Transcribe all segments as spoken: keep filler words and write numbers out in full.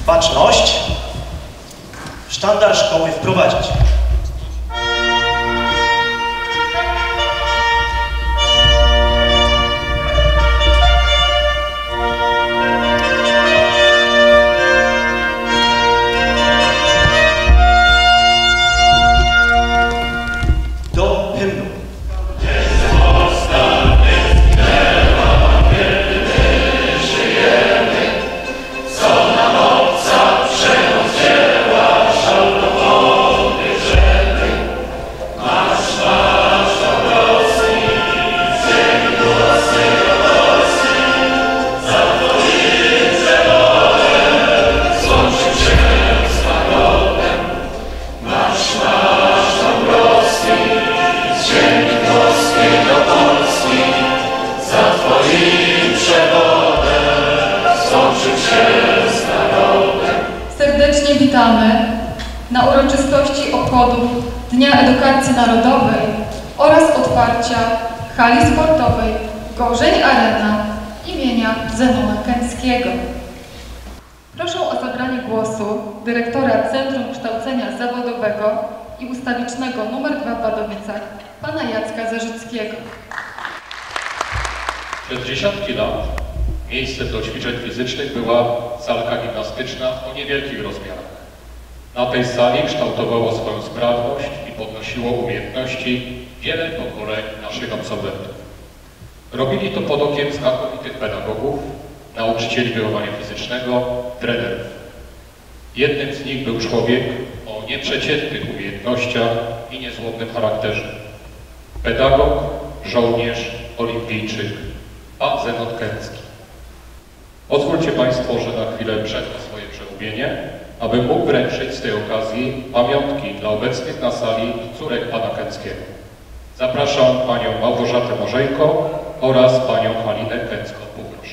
baczność, sztandar szkoły wprowadzić. Do hymnu. Serdecznie witamy na uroczystości obchodów Dnia Edukacji Narodowej oraz otwarcia hali sportowej Gorzeń Arena imienia Zenona Kęckiego. Proszę o zabranie głosu dyrektora Centrum Kształcenia Zawodowego i Ustawicznego numer dwa w Wadowicach, pana Jacka Zarzyckiego. Przez dziesiątki lat miejscem do ćwiczeń fizycznych była salka gimnastyczna o niewielkich rozmiarach. Na tej sali kształtowało swoją sprawność i podnosiło umiejętności wiele pokoleń naszych absolwentów. Robili to pod okiem znakomitych pedagogów, nauczycieli wychowania fizycznego, trenerów. Jednym z nich był człowiek o nieprzeciętnych umiejętnościach i niezłomnym charakterze. Pedagog, żołnierz, olimpijczyk, pan Zenon Kęcki. Pozwólcie Państwo, że na chwilę przerwę swoje przemówienie, aby mógł wręczyć z tej okazji pamiątki dla obecnych na sali córek pana Kęckiego. Zapraszam panią Małgorzatę Morzejko oraz panią Halinę Kęcką. Poproszę.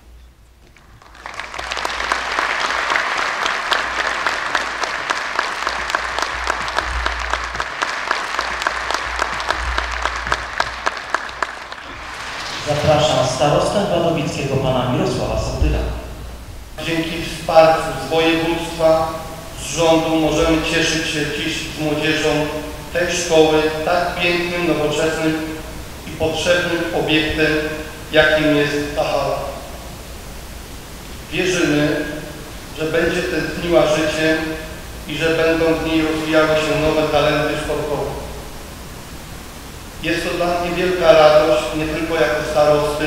Zapraszam starostę wadowickiego pana Mirosława Sołtyla. Dzięki wsparciu z województwa, z rządu możemy cieszyć się dziś z młodzieżą tej szkoły tak pięknym, nowoczesnym i potrzebnym obiektem, jakim jest ta hala. Wierzymy, że będzie tętniła życiem i że będą w niej rozwijały się nowe talenty sportowe. Jest to dla mnie wielka radość, nie tylko jako starosty,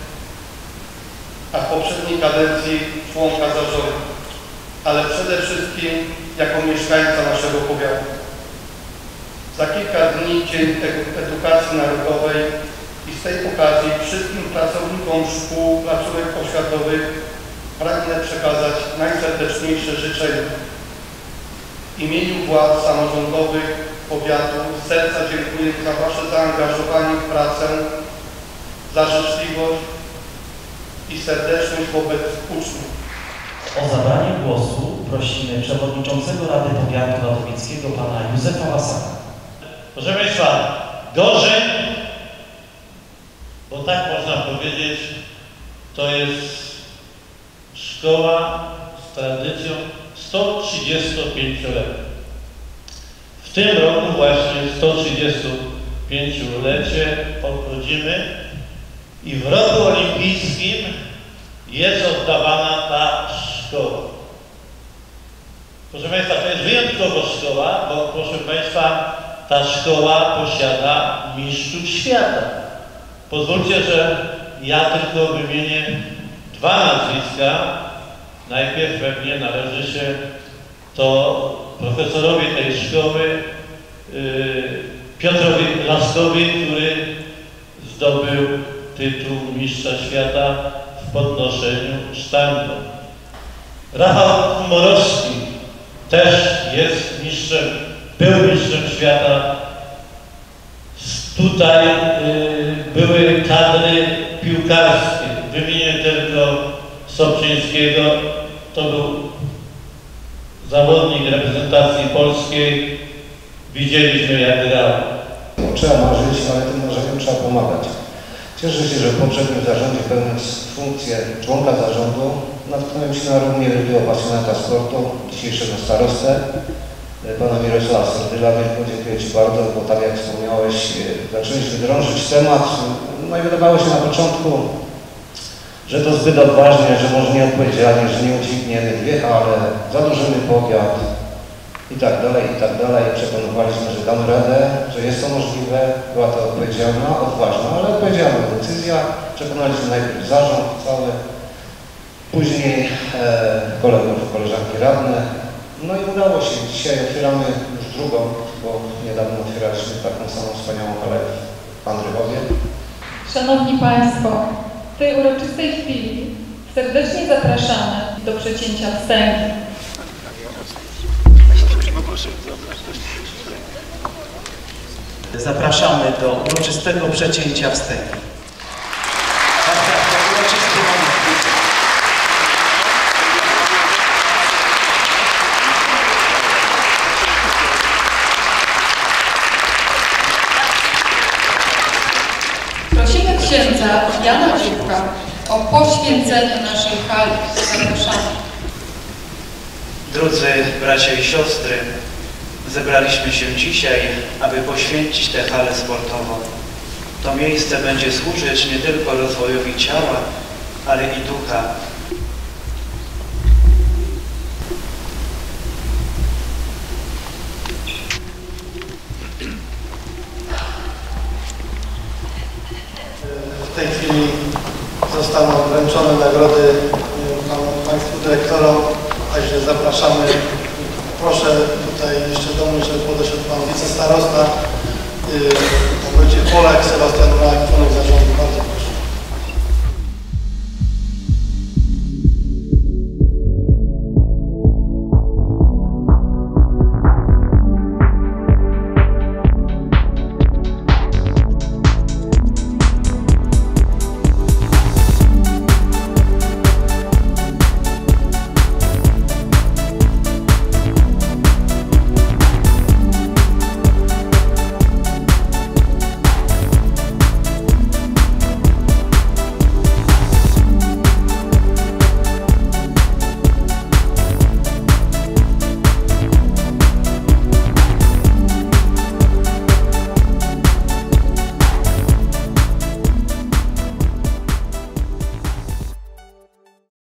a w poprzedniej kadencji członka zarządu, ale przede wszystkim jako mieszkańca naszego powiatu. Za kilka dni Dzień Edukacji Narodowej i z tej okazji wszystkim pracownikom szkół, placówek oświatowych pragnę przekazać najserdeczniejsze życzenia. W imieniu władz samorządowych powiatu z serca dziękuję za Wasze zaangażowanie w pracę, za życzliwość i serdeczność wobec uczniów. O zabranie głosu prosimy przewodniczącego Rady Powiatu Wadowickiego pana Józefa Łasaka. Proszę Państwa, Gorzeń, bo tak można powiedzieć, to jest szkoła z tradycją sto trzydziestopięcioletnią. W tym roku właśnie sto trzydziestopięciolecie obchodzimy i w roku olimpijskim jest oddawana ta szkoła. Proszę Państwa, to jest wyjątkowa szkoła, bo proszę Państwa, ta szkoła posiada mistrzów świata. Pozwólcie, że ja tylko wymienię dwa nazwiska. Najpierw pewnie należy się to profesorowi tej szkoły, yy, Piotrowi Laskowi, który zdobył tytuł mistrza świata w podnoszeniu sztangu. Rafał Komorowski też jest mistrzem, był mistrzem świata. Tutaj y, były kadry piłkarskie. Wymienię tylko Sobczyńskiego, to był zawodnik reprezentacji polskiej. Widzieliśmy, jak grał. Trzeba marzyć, ale tym marzeniom trzeba pomagać. Cieszę się, że w poprzednim zarządzie pełniąc funkcję członka zarządu natknąłem się na równie wielkiego pasjonata sportu, dzisiejszego starostę, pana Mirosława Sordyla. Dziękuję Ci bardzo, bo tak jak wspomniałeś, zacząłeś wydrążyć temat. No i wydawało się na początku, że to zbyt odważnie, że może nieodpowiedzialnie, że nie udźwigniemy dwie hale, zadłużymy powiat i tak dalej, i tak dalej. Przekonywaliśmy, że damy radę, że jest to możliwe. Była to odpowiedzialna, odważna, ale odpowiedzialna decyzja. Przekonaliśmy najpierw zarząd cały, później e, kolegów, koleżanki radne. No i udało się. Dzisiaj otwieramy już drugą, bo niedawno otwieraliśmy taką samą wspaniałą halę w Andrychowie. Szanowni Państwo, w tej uroczystej chwili serdecznie zapraszamy do przecięcia wstęgi. Zapraszamy do uroczystego przecięcia wstęgi. Uroczysty moment. Prosimy księdza Jana Dziubka o poświęcenie naszej hali. Zapraszamy. Drodzy bracia i siostry, zebraliśmy się dzisiaj, aby poświęcić tę halę sportową. To miejsce będzie służyć nie tylko rozwojowi ciała, ale i ducha. W tej chwili zostaną wręczone nagrody Państwu dyrektorom, także zapraszamy. Proszę tutaj jeszcze do mnie, żeby podeszedł Pan wicestarosta, yy, będzie Polak Sebastian